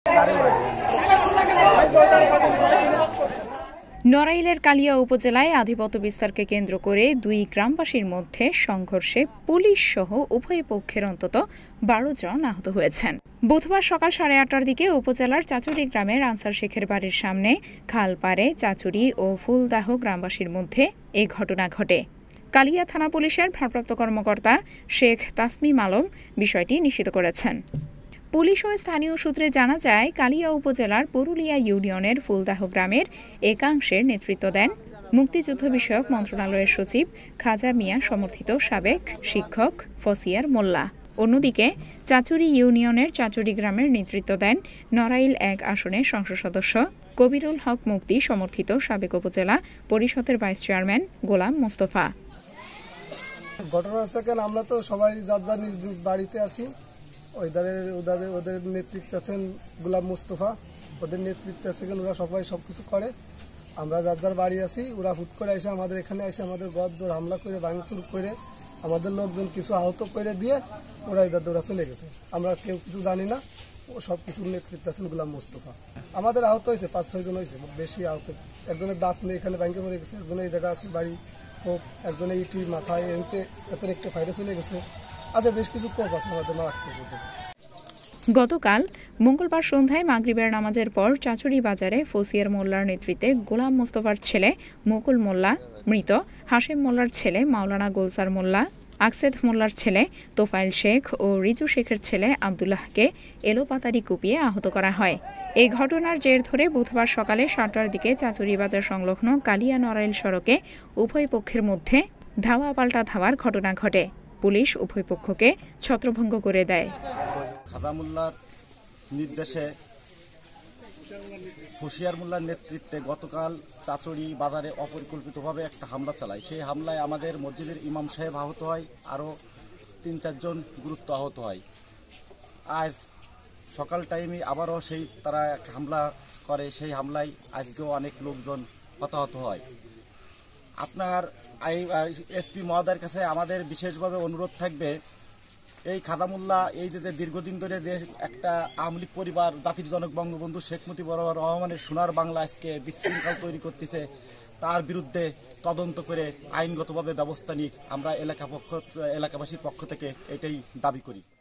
নড়াইলের কালিয়া উপজেলায় আধিপত্য বিস্তারকে কেন্দ্র করে দুই গ্রামবাসীর মধ্যে সংঘর্ষে পুলিশ সহ উভয় পক্ষের অন্তত ১২ জন আহত হয়েছেন। বুধবার সকাল 8:30টার দিকে উপজেলার চাচুরি গ্রামের আনসার শেখের বাড়ির সামনে খালপাড়ে চাচুরি ও ফুলদাহ গ্রামবাসীর মধ্যে এ ঘটনা ঘটে। কালিয়া থানা পুলিশের ভারপ্রাপ্ত কর্মকর্তা শেখ তাসমিম আলম বিষয়টি নিশ্চিত করেছেন। পুলিশ ও স্থানীয় সূত্রে জানা যায়, কালিয়া উপজেলার পুরুলিয়া ইউনিয়নের ফুলদাহ গ্রামের একাংশের নেতৃত্ব দেন মুক্তিযুদ্ধ বিষয়ক মন্ত্রণালয়ের সচিব খাজা মিয়া সমর্থিত সাবেক শিক্ষক ফসিয়ার মোল্লা। অন্যদিকে চাচুরি ইউনিয়নের চাচুরি গ্রামের নেতৃত্ব দেন নড়াইল ১ আসনের সংসদ সদস্য কবিরুল হক মুক্তি সমর্থিত সাবেক উপজেলা পরিষদের ভাইস চেয়ারম্যান গোলাম মোস্তফা। ঘটনা হচ্ছে কেন, আমরা তো সবাই যার যার নিজ নিজ বাড়িতে আছি। ওদের নেতৃত্বে আছেন গোলাম মোস্তফা, ওদের নেতৃত্বে আছে ওরা সবাই সবকিছু করে। আমরা যার যার বাড়ি আছি, ওরা হুট করে এসে আমাদের এখানে এসে আমাদের গড়দৌড় হামলা করে ভাঙচুর করে আমাদের লোকজন কিছু আহত করে দিয়ে ওরা ওরা চলে গেছে। আমরা কেউ কিছু জানি না, ও সব কিছুর নেতৃত্বে আছেন গোলাম মোস্তফা। আমাদের আহত হয়েছে ৫-৬ জন হয়েছে, বেশি আহত। একজনের দাঁত নিয়ে এখানে ব্যাংকে পড়ে গেছে, একজনের এই জায়গা আছে বাড়ি কোপ, একজনের ইটি মাথায় এনতে এত একটা ফাইরে চলে গেছে। আচ্ছা, বেশ কিছু কোপ আছে আমাদের মারাত্মক। গতকাল মঙ্গলবার সন্ধ্যায় মাগরিবের নামাজের পর চাচুরি বাজারে ফসিয়ার মোল্লার নেতৃত্বে গোলাম মোস্তফার ছেলে মুকুল মোল্লা, মৃত হাশেম মোল্লার ছেলে মাওলানা গোলসার মোল্লা, আকসেদ মোল্লার ছেলে তোফাইল শেখ ও রিজু শেখের ছেলে আবদুল্লাহকে এলোপাতাড়ি কুপিয়ে আহত করা হয়। এই ঘটনার জের ধরে বুধবার সকালে 7টার দিকে চাচুরি বাজার সংলগ্ন কালিয়া নড়াইল সড়কে উভয় পক্ষের মধ্যে ধাওয়া পাল্টা ধাওয়ার ঘটনা ঘটে। পুলিশ উভয় পক্ষকে ছত্রভঙ্গ করে দেয়। খাজা মোল্লার নির্দেশে ফসিয়ার মোল্লার নেতৃত্বে গতকাল চাচুরি বাজারে অপরিকল্পিতভাবে একটা হামলা চালায়। সেই হামলায় আমাদের মসজিদের ইমাম সাহেব আহত হয়, আরও ৩-৪ জন গুরুত্ব আহত হয়। আজ সকাল টাইমে আবারও তারা এক হামলা করে, সেই হামলায় আজকেও অনেক লোকজন হতাহত হয়। আপনার এসপি মহোদয়ের কাছে আমাদের বিশেষভাবে অনুরোধ থাকবে, এই খাজা মোল্লা এই যে দীর্ঘদিন ধরে যে একটা আওয়ামী লীগ পরিবার জাতির জনক বঙ্গবন্ধু শেখ মুজিবুর রহমানের সোনার বাংলা আজকে বিশৃঙ্খল তৈরি করতেছে, তার বিরুদ্ধে তদন্ত করে আইনগতভাবে ব্যবস্থা নিক। আমরা এলাকাবাসীর পক্ষ থেকে এটাই দাবি করি।